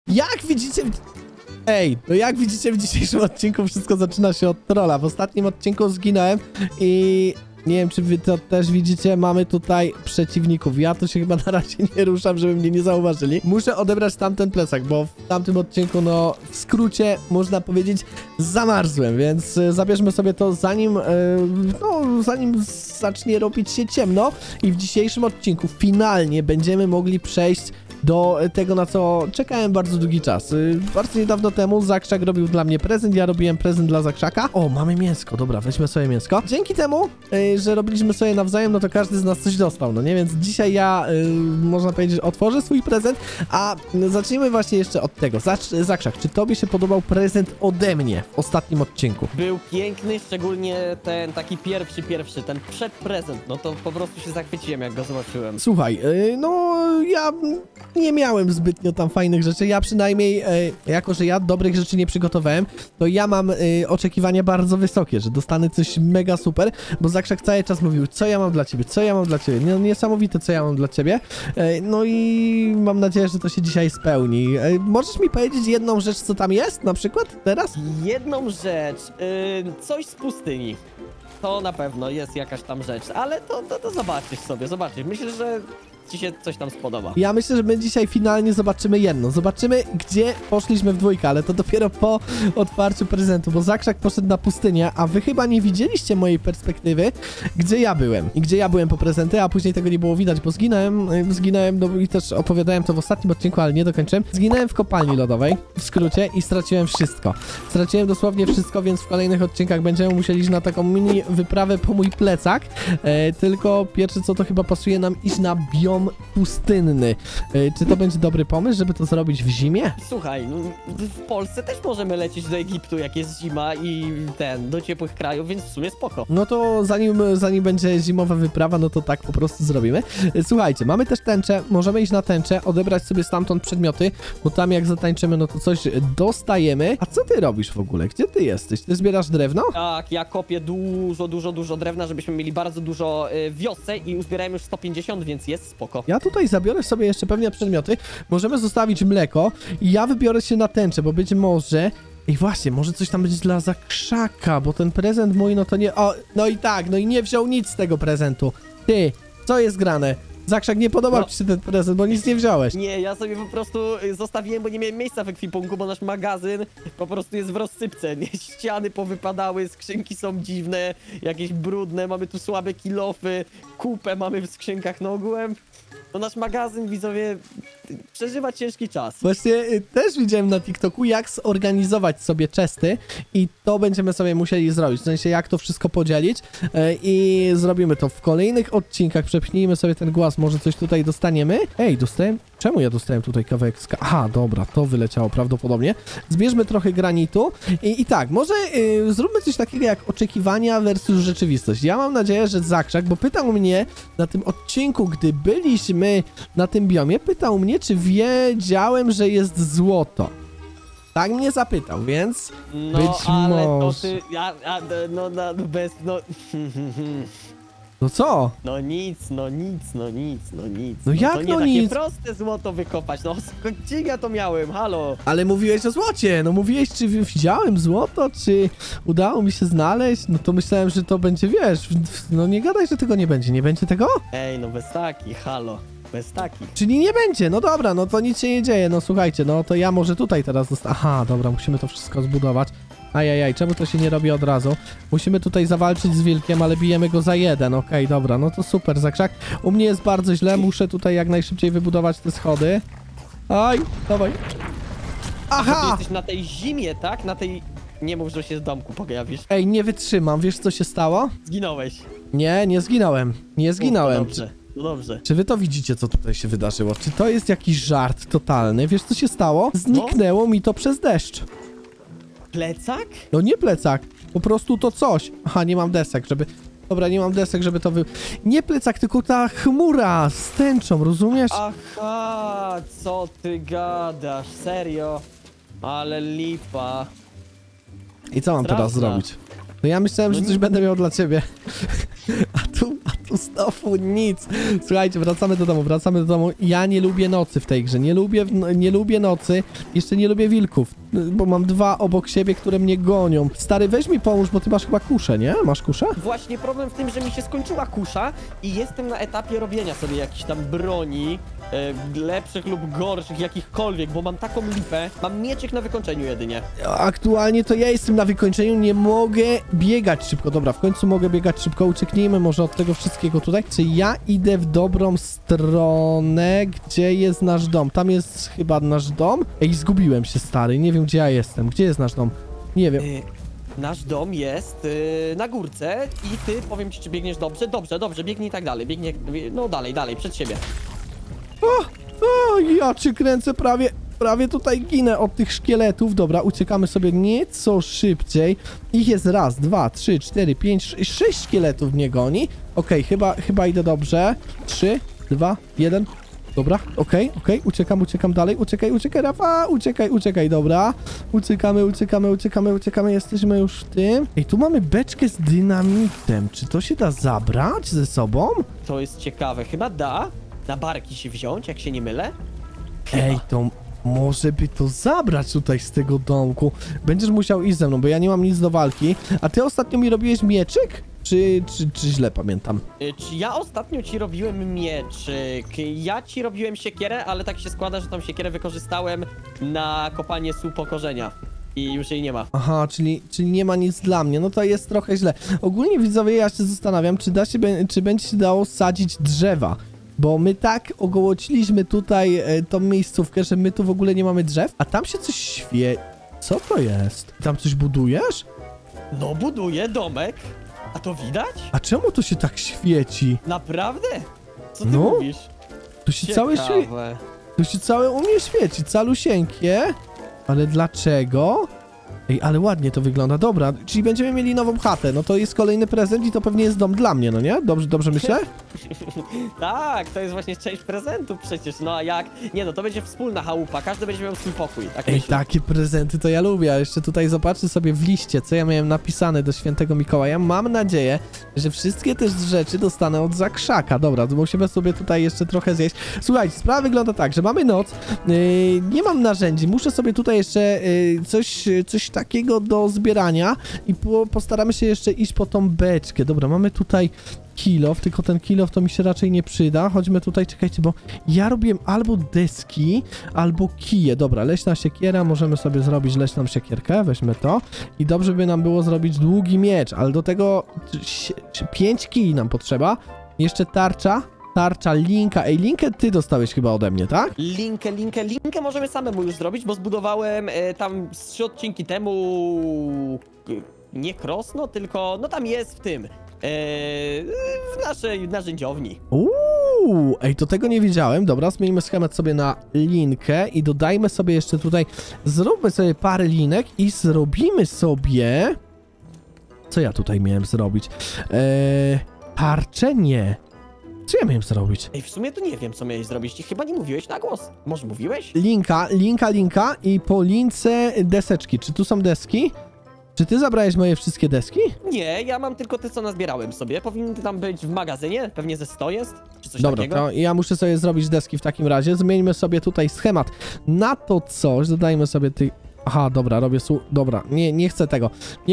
Jak widzicie... Ej, no jak widzicie w dzisiejszym odcinku wszystko zaczyna się od trolla. W ostatnim odcinku zginąłem i... Nie wiem, czy wy to też widzicie, mamy tutaj przeciwników. Ja to się chyba na razie nie ruszam, żeby mnie nie zauważyli. Muszę odebrać tamten plecak, bo w tamtym odcinku, no w skrócie, można powiedzieć, zamarzłem, więc zabierzmy sobie to zanim zacznie robić się ciemno. I w dzisiejszym odcinku finalnie będziemy mogli przejść do tego, na co czekałem bardzo długi czas. Bardzo niedawno temu Zakrzak robił dla mnie prezent, ja robiłem prezent dla Zakrzaka. O, mamy mięsko, dobra, weźmy sobie mięsko. Dzięki temu, że robiliśmy sobie nawzajem, no to każdy z nas coś dostał, no nie? Więc dzisiaj ja, można powiedzieć, otworzę swój prezent, a zacznijmy właśnie jeszcze od tego. Zakrzak, czy tobie się podobał prezent ode mnie w ostatnim odcinku? Był piękny, szczególnie ten taki pierwszy, ten przedprezent, no to po prostu się zachwyciłem, jak go zobaczyłem. Słuchaj, no ja nie miałem zbytnio tam fajnych rzeczy, ja przynajmniej, jako że ja dobrych rzeczy nie przygotowałem, to ja mam oczekiwania bardzo wysokie, że dostanę coś mega super, bo Zakrzak cały czas mówił, co ja mam dla ciebie, co ja mam dla ciebie, no, niesamowite, co ja mam dla ciebie, no i mam nadzieję, że to się dzisiaj spełni. Możesz mi powiedzieć jedną rzecz, co tam jest, na przykład, teraz? Jedną rzecz, coś z pustyni. To na pewno jest jakaś tam rzecz, ale to zobaczysz sobie, zobaczysz. Myślę, że ci się coś tam spodoba. Ja myślę, że my dzisiaj finalnie zobaczymy jedno. Zobaczymy, gdzie poszliśmy w dwójkę, ale to dopiero po otwarciu prezentu, bo Zakrzak poszedł na pustynię, a wy chyba nie widzieliście mojej perspektywy, gdzie ja byłem. I gdzie ja byłem po prezenty, a później tego nie było widać, bo zginąłem, no i też opowiadałem to w ostatnim odcinku, ale nie dokończyłem. Zginąłem w kopalni lodowej, w skrócie, i straciłem wszystko. Straciłem dosłownie wszystko, więc w kolejnych odcinkach będziemy musieli iść na taką mini wyprawę po mój plecak, tylko pierwsze co, to chyba pasuje nam iść na biom pustynny. Czy to będzie dobry pomysł, żeby to zrobić w zimie? Słuchaj, no, w Polsce też możemy lecieć do Egiptu, jak jest zima i do ciepłych krajów, więc w sumie spoko. No to zanim będzie zimowa wyprawa, no to tak po prostu zrobimy. Słuchajcie, mamy też tęczę, możemy iść na tęczę, odebrać sobie stamtąd przedmioty, bo tam jak zatańczymy, no to coś dostajemy. A co ty robisz w ogóle? Gdzie ty jesteś? Ty zbierasz drewno? Tak, ja kopię dużo drewna, żebyśmy mieli bardzo dużo w wiosce i uzbierałem już 150, więc jest spoko. Ja tutaj zabiorę sobie jeszcze pewnie przedmioty. Możemy zostawić mleko i ja wybiorę się na tęczę, bo być może... I właśnie, może coś tam będzie dla Zakrzaka, bo ten prezent mój, no to nie... O, no i tak, no i nie wziął nic z tego prezentu. Ty, co jest grane? Zakrzak, nie podobał ci się ten prezent, bo nic nie wziąłeś. Nie, ja sobie po prostu zostawiłem, bo nie miałem miejsca w ekwipunku, bo nasz magazyn po prostu jest w rozsypce. Nie? Ściany powypadały, skrzynki są dziwne, jakieś brudne, mamy tu słabe kilofy, kupę mamy w skrzynkach, no ogółem. No nasz magazyn, widzowie, przeżywa ciężki czas. Właśnie też widziałem na TikToku, jak zorganizować sobie chesty i to będziemy sobie musieli zrobić, w sensie jak to wszystko podzielić i zrobimy to w kolejnych odcinkach. Przepchnijmy sobie ten głaz, może coś tutaj dostaniemy. Ej, dostałem? Czemu ja dostałem tutaj kawałek aha, dobra, to wyleciało prawdopodobnie. Zbierzmy trochę granitu i tak, może zróbmy coś takiego jak oczekiwania versus rzeczywistość. Ja mam nadzieję, że Zakrzak, bo pytał mnie na tym odcinku, gdy byliśmy na tym biomie, pytał mnie, czy wiedziałem, że jest złoto. Tak mnie zapytał, więc no, być ale może... to ty, bez, No co? No nic. No jak to nie no takie nic? Proste złoto wykopać, no gdzie ja to miałem, halo? Ale mówiłeś o złocie, no mówiłeś, czy widziałem złoto, czy udało mi się znaleźć, no to myślałem, że to będzie, wiesz, no nie gadaj, że tego nie będzie tego? Ej, no bez taki, halo. Bez taki. Czyli nie będzie, no dobra, no to nic się nie dzieje, no słuchajcie, no to ja może tutaj teraz aha, dobra, musimy to wszystko zbudować. Ajajaj, czemu to się nie robi od razu? Musimy tutaj zawalczyć z wilkiem, ale bijemy go za jeden, okej, dobra, no to super, Zakrzak. U mnie jest bardzo źle, muszę tutaj jak najszybciej wybudować te schody. Aj, dawaj. Aha! Ty jesteś na tej zimie, tak? Na tej... Nie mów, że się z domku pojawisz. Ej, nie wytrzymam, wiesz co się stało? Zginąłeś. Nie zginąłem, nie zginąłem. No dobrze. Czy wy to widzicie, co tutaj się wydarzyło? Czy to jest jakiś żart totalny? Wiesz, co się stało? Zniknęło mi to przez deszcz. Plecak? No nie plecak, po prostu to coś. Aha, nie mam desek, żeby... Dobra, nie mam desek, żeby to Nie plecak, tylko ta chmura z tęczą, rozumiesz? Aha, co ty gadasz? Serio? Ale lipa. I co mam teraz zrobić? No ja myślałem, że coś będę miał dla ciebie. A tu tu znowu nic. Słuchajcie, wracamy do domu. Ja nie lubię nocy w tej grze. Nie lubię nocy. Jeszcze nie lubię wilków, bo mam dwa obok siebie, które mnie gonią. Stary, weź mi pomóż, bo ty masz chyba kuszę, nie? Masz kuszę? Właśnie problem w tym, że mi się skończyła kusza i jestem na etapie robienia sobie jakichś tam broni, lepszych lub gorszych, jakichkolwiek, bo mam taką lipę. Mam mieczyk na wykończeniu jedynie. Aktualnie to ja jestem na wykończeniu, nie mogę biegać szybko. Dobra, w końcu mogę biegać szybko. Ucieknijmy może od tego wszystkiego tutaj. Czy ja idę w dobrą stronę? Gdzie jest nasz dom? Tam jest chyba nasz dom? Ej, zgubiłem się, stary. Nie wiem, gdzie ja jestem. Gdzie jest nasz dom? Nie wiem. Nasz dom jest na górce i ty, powiem ci, czy biegniesz dobrze? Dobrze, biegnij tak dalej, no dalej, przed siebie. O, ja cię kręcę, prawie tutaj ginę od tych szkieletów. Dobra, uciekamy sobie nieco szybciej. Ich jest raz, 2, 3, 4, 5, 6 szkieletów mnie goni. Okej, chyba idę dobrze. 3, 2, 1. Dobra, okej, uciekam dalej. Uciekaj, Rafa, uciekaj, dobra. Uciekamy, jesteśmy już w tym. Ej, tu mamy beczkę z dynamitem. Czy to się da zabrać ze sobą? To jest ciekawe, chyba da na barki się wziąć, jak się nie mylę. Chyba. Ej, to może by to zabrać tutaj z tego domku. Będziesz musiał iść ze mną, bo ja nie mam nic do walki. A ty ostatnio mi robiłeś mieczyk? Czy źle pamiętam? Czy ja ostatnio ci robiłem mieczyk? Ja ci robiłem siekierę, ale tak się składa, że tą siekierę wykorzystałem na kopanie słupa korzenia. I już jej nie ma. Aha, czyli nie ma nic dla mnie. No to jest trochę źle. Ogólnie, widzowie, ja się zastanawiam, czy będzie się dało sadzić drzewa. Bo my tak ogołociliśmy tutaj tą miejscówkę, że my tu w ogóle nie mamy drzew, a tam się coś świeci. Co to jest? Tam coś budujesz? No buduję domek. A to widać? A czemu to się tak świeci? Naprawdę? Co ty No. mówisz? To się całe świeci. To się całe u mnie świeci, calusieńkie. Ale dlaczego? Ej, ale ładnie to wygląda. Dobra, czyli będziemy mieli nową chatę. No to jest kolejny prezent i to pewnie jest dom dla mnie, no nie? Dobrze myślę? Tak, to jest właśnie część prezentów przecież. No a jak? Nie no, to będzie wspólna chałupa. Każdy będzie miał swój pokój. Tak Ej, myślę. takie prezenty to ja lubię. A jeszcze tutaj zobaczcie sobie w liście, co ja miałem napisane do świętego Mikołaja. Mam nadzieję, że wszystkie te rzeczy dostanę od Zakrzaka. Dobra, to musimy sobie tutaj jeszcze trochę zjeść. Słuchajcie, sprawa wygląda tak, że mamy noc. Nie mam narzędzi. Muszę sobie tutaj jeszcze coś takiego do zbierania i postaramy się jeszcze iść po tą beczkę. Dobra, mamy tutaj kilof, tylko ten kilof to mi się raczej nie przyda. Chodźmy tutaj, czekajcie, bo ja robiłem albo deski, albo kije. Dobra, leśna siekiera, możemy sobie zrobić leśną siekierkę, weźmy to. I dobrze by nam było zrobić długi miecz, ale do tego 5 kij nam potrzeba. Jeszcze tarcza, linka. Ej, linkę ty dostałeś chyba ode mnie, tak? Linkę możemy samemu już zrobić, bo zbudowałem tam 3 odcinki temu nie Krosno, tylko no tam jest w tym w naszej narzędziowni. Ej, to tego nie wiedziałem. Dobra, zmienimy schemat sobie na linkę i dodajmy sobie jeszcze tutaj, zróbmy sobie parę linek i zrobimy sobie... Co ja tutaj miałem zrobić? Tarczę? Nie. Co ja miałem zrobić? Ej, w sumie to nie wiem, co miałeś zrobić. Ty chyba nie mówiłeś na głos. Może mówiłeś? Linka i po lince deseczki. Czy tu są deski? Czy ty zabrałeś moje wszystkie deski? Nie, ja mam tylko te, co nazbierałem sobie. Powinny tam być w magazynie, pewnie ze 100 jest, czy coś Dobra, takiego. to ja muszę sobie zrobić deski w takim razie. Zmieńmy sobie tutaj schemat na to coś. Dodajmy sobie tych... Aha, dobra, robię dobra, nie chcę tego.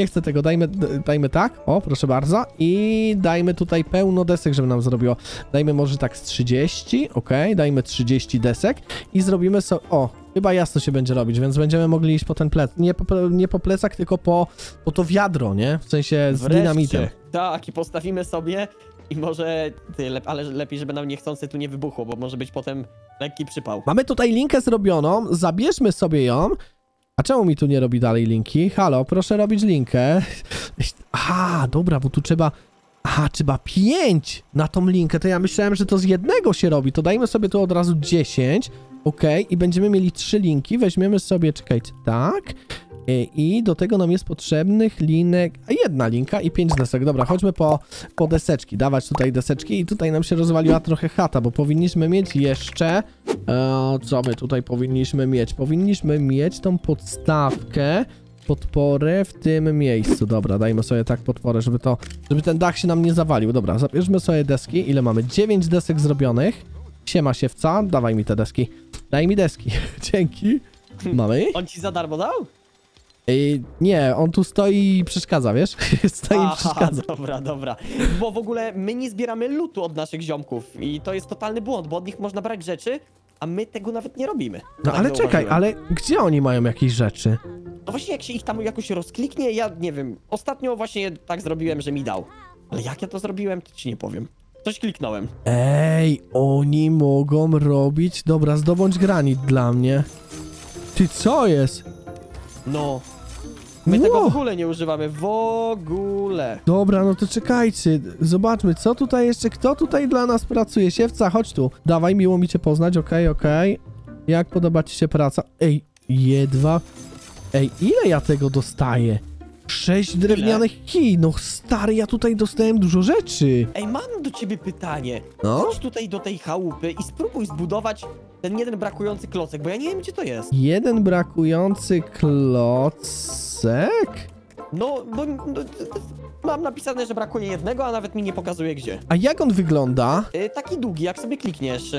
Dajmy tak, o, proszę bardzo. I dajmy tutaj pełno desek, żeby nam zrobiło. Dajmy może tak z 30, okej, dajmy 30 desek i zrobimy sobie... O, chyba jasno się będzie robić, więc będziemy mogli iść po ten plec. Nie po plecach, tylko po to wiadro, nie? W sensie z dynamitem. Tak, i postawimy sobie i może... ale lepiej, żeby nam niechcący tu nie wybuchło, bo może być potem lekki przypał. Mamy tutaj linkę zrobioną, zabierzmy sobie ją. A czemu mi tu nie robi dalej linki? Halo, proszę robić linkę. Aha, dobra, bo tu trzeba... Aha, trzeba 5 na tą linkę. To ja myślałem, że to z jednego się robi. To dajmy sobie tu od razu 10. Okej, i będziemy mieli 3 linki. Weźmiemy sobie, czekajcie, tak. I do tego nam jest potrzebnych linek... A 1 linka i 5 desek. Dobra, chodźmy po deseczki. Dawać tutaj deseczki i tutaj nam się rozwaliła trochę chata, bo powinniśmy mieć jeszcze... co my tutaj powinniśmy mieć? Powinniśmy mieć tą podstawkę podporę w tym miejscu. Dobra, dajmy sobie tak podporę, żeby ten dach się nam nie zawalił. Dobra, zabierzmy sobie deski. Ile mamy? 9 desek zrobionych. Siema siewca, dawaj mi te deski. Daj mi deski. Dzięki. Mamy? On ci za darmo dał? Nie, on tu stoi i przeszkadza, wiesz? Stoi i przeszkadza. Dobra. Bo w ogóle my nie zbieramy lootu od naszych ziomków i to jest totalny błąd, bo od nich można brać rzeczy, a my tego nawet nie robimy. No Tak ale czekaj, zauważyłem. ale gdzie oni mają jakieś rzeczy? No właśnie jak się ich tam jakoś rozkliknie, ja nie wiem. Ostatnio właśnie tak zrobiłem, że mi dał. Ale jak ja to zrobiłem, to ci nie powiem. Coś kliknąłem. Ej, oni mogą robić... Dobra, zdobądź granit dla mnie. Ty, co jest? No. My tego w Wow. ogóle nie używamy. W ogóle. Dobra, no to czekajcie. Zobaczmy, co tutaj jeszcze... Kto tutaj dla nas pracuje? Siewca, chodź tu. Dawaj, miło mi cię poznać, okej. Jak podoba ci się praca? Ej, jedwa... Ej, ile ja tego dostaję? 6 drewnianych kij. No stary, ja tutaj dostałem dużo rzeczy. Ej, mam do ciebie pytanie. No? Chodź tutaj do tej chałupy i spróbuj zbudować ten jeden brakujący klocek, bo ja nie wiem, gdzie to jest. Jeden brakujący klocek? No, bo mam napisane, że brakuje jednego, a nawet mi nie pokazuje gdzie. A jak on wygląda? Taki długi, jak sobie klikniesz.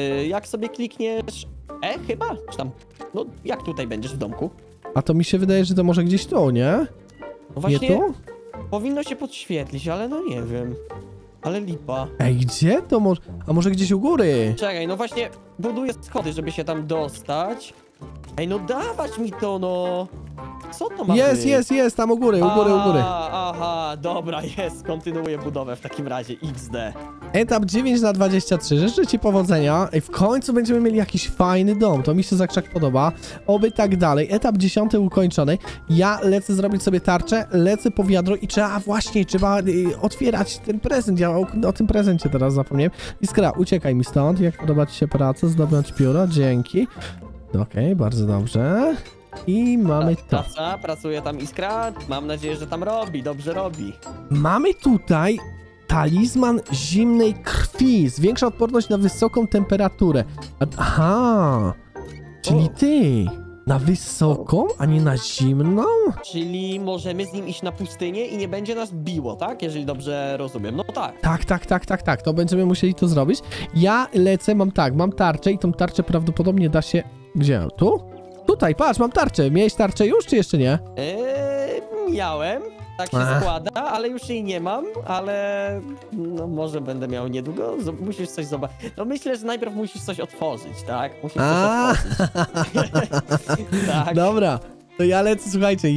Chyba? Czy tam? No, jak tutaj będziesz w domku? A to mi się wydaje, że to może gdzieś tu, nie? No Nie właśnie, tu? powinno się podświetlić, ale no nie wiem. Ale lipa. Ej, gdzie to może? A może gdzieś u góry? Czekaj, no właśnie buduję schody, żeby się tam dostać. Ej, no dawać mi to, no. Co to ma być? Jest, tam u góry. Aha, dobra, jest. Kontynuuję budowę w takim razie. XD. Etap 9/23. Życzę ci powodzenia. Ej, w końcu będziemy mieli jakiś fajny dom. To mi się zakrzak podoba. Oby tak dalej. Etap 10 ukończony. Ja lecę zrobić sobie tarczę, lecę po wiadro i trzeba otwierać ten prezent. Ja o tym prezencie teraz zapomniałem. Iskra, uciekaj mi stąd. Jak podoba ci się praca? Zdobądź pióro. Dzięki. Okej, bardzo dobrze. I mamy to. Pracuje tam Iskra. Mam nadzieję, że tam dobrze robi. Mamy tutaj talizman zimnej krwi. Zwiększa odporność na wysoką temperaturę. Aha! Czyli ty na wysoką, a nie na zimną? Czyli możemy z nim iść na pustynię i nie będzie nas biło, tak? Jeżeli dobrze rozumiem. No tak. Tak. To będziemy musieli to zrobić. Ja lecę, mam tarczę i tą tarczę prawdopodobnie da się... Gdzie? Tu? Tutaj, patrz, mam tarczę. Miałeś tarczę już, czy jeszcze nie? Miałem. Tak się składa, ale już jej nie mam, ale no może będę miał niedługo. Musisz coś zobaczyć. No myślę, że najpierw musisz coś otworzyć, tak? Musisz coś otworzyć. Tak. Dobra. To ja lecę, słuchajcie,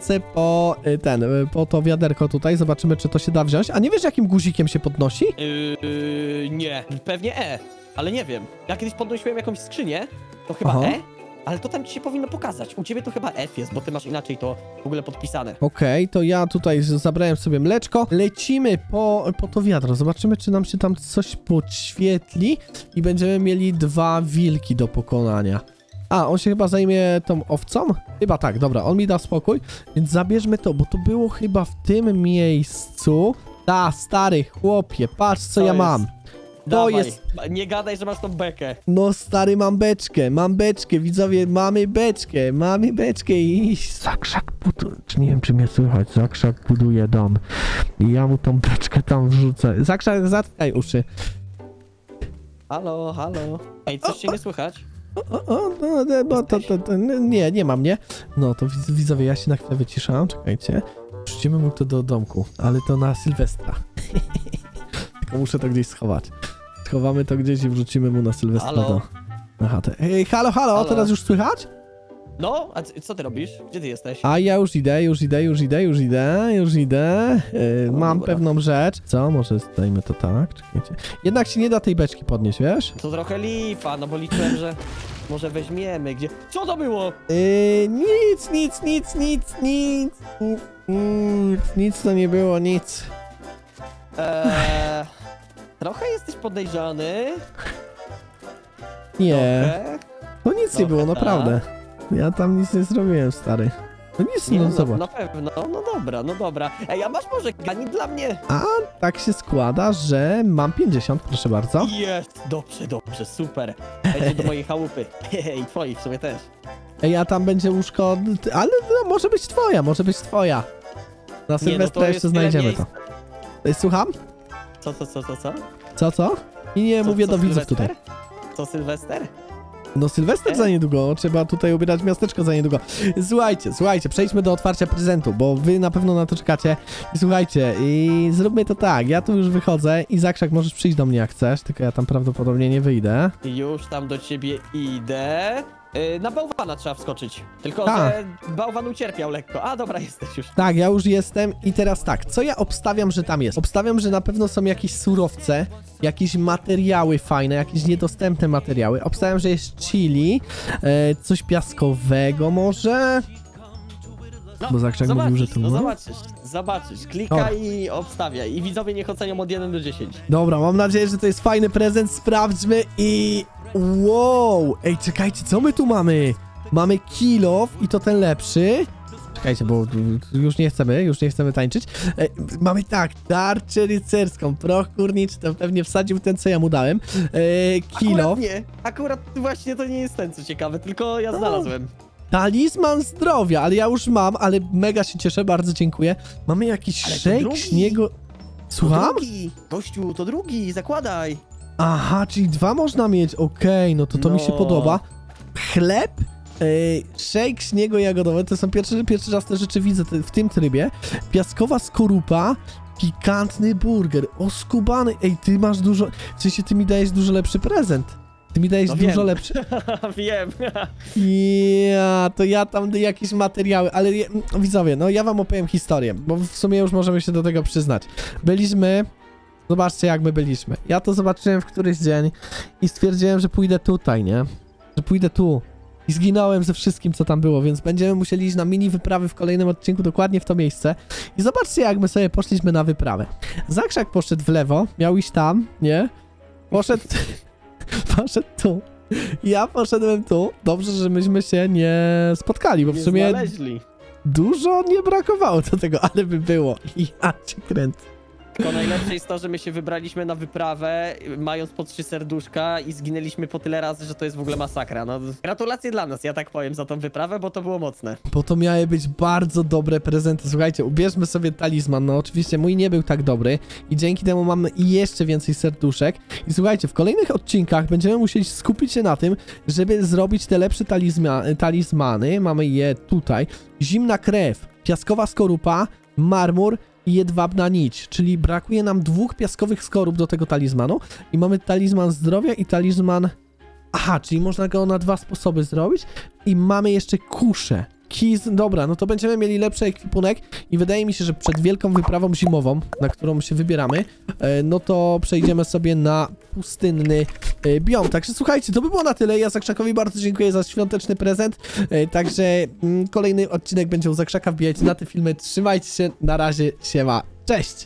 po to wiaderko tutaj, zobaczymy, czy to się da wziąć. A nie wiesz, jakim guzikiem się podnosi? Nie, pewnie E, ale nie wiem. Ja kiedyś podnosiłem jakąś skrzynię, to chyba Aha. E, ale to tam ci się powinno pokazać. U ciebie to chyba F jest, bo ty masz inaczej to w ogóle podpisane. Okej, to ja tutaj zabrałem sobie mleczko. Lecimy po to wiadro. Zobaczymy, czy nam się tam coś podświetli i będziemy mieli 2 wilki do pokonania. A, on się chyba zajmie tą owcą? Chyba tak, dobra, on mi da spokój, więc zabierzmy to, bo to było chyba w tym miejscu. Stary chłopie, patrz co ja jest? mam. To Dawaj, jest... nie gadaj, że masz tą bekę. No stary, mam beczkę, widzowie, mamy beczkę i Zakrzak buduje, nie wiem czy mnie słychać, Zakrzak buduje dom i ja mu tą beczkę tam wrzucę. Zakrzak, zatkaj uszy. Halo. Ej, coś się nie słychać? Nie ma mnie. No to widzowie, ja się na chwilę wyciszam, czekajcie. Wrzucimy mu to do domku, ale to na Sylwestra. Tylko muszę to gdzieś schować. Schowamy to gdzieś i wrzucimy mu na Sylwestra na chatę. Ej, halo, teraz już słychać? No, a co ty robisz? Gdzie ty jesteś? A ja już idę. Mam dobra. pewną rzecz. Co? Może zdajmy to tak, czekajcie. Jednak się nie da tej beczki podnieść, wiesz? To trochę lipa, no bo liczyłem, że może weźmiemy gdzie... Co to było? Nic to nie było, nic. Trochę jesteś podejrzany. Nie, Trochę. to nic nie było, tak. naprawdę. Ja tam nic nie zrobiłem, stary. To nic, Nie, no no, zobacz. na pewno, no dobra. Ej, a masz może granit dla mnie? A tak się składa, że mam 50, proszę bardzo. Jest! Dobrze, super. Będzie do mojej chałupy. I twojej w sumie też. Ej, a tam będzie łóżko, ale no, może być twoja, może być twoja. Na Sylwestra jeszcze znajdziemy to. Słucham? Co? Co? I nie mówię do widzów Sylwester? tutaj. Co, Sylwester? No Sylwester za niedługo, trzeba tutaj ubierać miasteczko za niedługo. Słuchajcie, przejdźmy do otwarcia prezentu, bo wy na pewno na to czekacie. I słuchajcie, i zróbmy to tak, ja tu już wychodzę i Zakrzak możesz przyjść do mnie jak chcesz, tylko ja tam prawdopodobnie nie wyjdę. Już tam do ciebie idę. Na bałwana trzeba wskoczyć. Tylko, A. że bałwan ucierpiał lekko. A, dobra, jesteś już. Tak, ja już jestem i teraz tak, co ja obstawiam, że tam jest? Obstawiam, że na pewno są jakieś surowce, jakieś materiały fajne, jakieś niedostępne materiały. Obstawiam, że jest chili, coś piaskowego może? Bo Zakrzak mówił, że to zobaczysz. Klikaj i obstawiaj. I widzowie niech ocenią od 1 do 10. Dobra, mam nadzieję, że to jest fajny prezent, sprawdźmy i... Wow! Ej, czekajcie, co my tu mamy? Mamy kill-off i to ten lepszy. Czekajcie, bo już nie chcemy tańczyć. Mamy tak, tarczę rycerską, proch górniczy, to pewnie wsadził ten, co ja mu dałem. Kill-off. Akurat właśnie to nie jest ten, co ciekawe, tylko ja znalazłem. Talizman zdrowia, ale ja już mam, ale mega się cieszę, bardzo dziękuję. Mamy jakiś shake śniegu... Słucham? To drugi, gościu, to drugi, zakładaj. Aha, czyli 2 można mieć, okej, no to mi się podoba. Chleb, shake śniego jagodowe, to są pierwszy raz te rzeczy widzę w tym trybie. Piaskowa skorupa, pikantny burger, oskubany, ej, ty masz dużo, w sensie ty mi dajesz dużo lepszy prezent. Ty mi dajesz dużo lepszy. Wiem. To ja tam jakieś materiały, ale widzowie, no ja wam opowiem historię, bo w sumie już możemy się do tego przyznać. Zobaczcie, jak my byliśmy. Ja to zobaczyłem w któryś dzień i stwierdziłem, że pójdę tutaj, nie? Że pójdę tu. I zginąłem ze wszystkim, co tam było, więc będziemy musieli iść na mini wyprawy w kolejnym odcinku dokładnie w to miejsce. I zobaczcie, jak my sobie poszliśmy na wyprawę. Zakrzak poszedł w lewo, miał iść tam, nie? Poszedł tu. Ja poszedłem tu. Dobrze, że myśmy się nie spotkali, bo w sumie znaleźli. Dużo nie brakowało do tego, ale by było. Ja cię kręcę. Tylko najlepsze jest to, że my się wybraliśmy na wyprawę, mając po 3 serduszka i zginęliśmy po tyle razy, że to jest w ogóle masakra. No, gratulacje dla nas, ja tak powiem, za tą wyprawę, bo to było mocne. Bo to miały być bardzo dobre prezenty. Słuchajcie, ubierzmy sobie talizman. No oczywiście mój nie był tak dobry i dzięki temu mamy jeszcze więcej serduszek. I słuchajcie, w kolejnych odcinkach będziemy musieli skupić się na tym, żeby zrobić te lepsze talizmany. Mamy je tutaj. Zimna krew, piaskowa skorupa, marmur i jedwabna nić, czyli brakuje nam 2 piaskowych skorup do tego talizmanu i mamy talizman zdrowia i talizman... Aha, czyli można go na 2 sposoby zrobić i mamy jeszcze kuszę. Dobra, no to będziemy mieli lepszy ekwipunek i wydaje mi się, że przed wielką wyprawą zimową, na którą się wybieramy, no to przejdziemy sobie na pustynny biom. Także słuchajcie, to by było na tyle. Ja Zakrzakowi bardzo dziękuję za świąteczny prezent. Także kolejny odcinek będzie u Zakrzaka. Wbijajcie na te filmy. Trzymajcie się. Na razie. Siema. Cześć!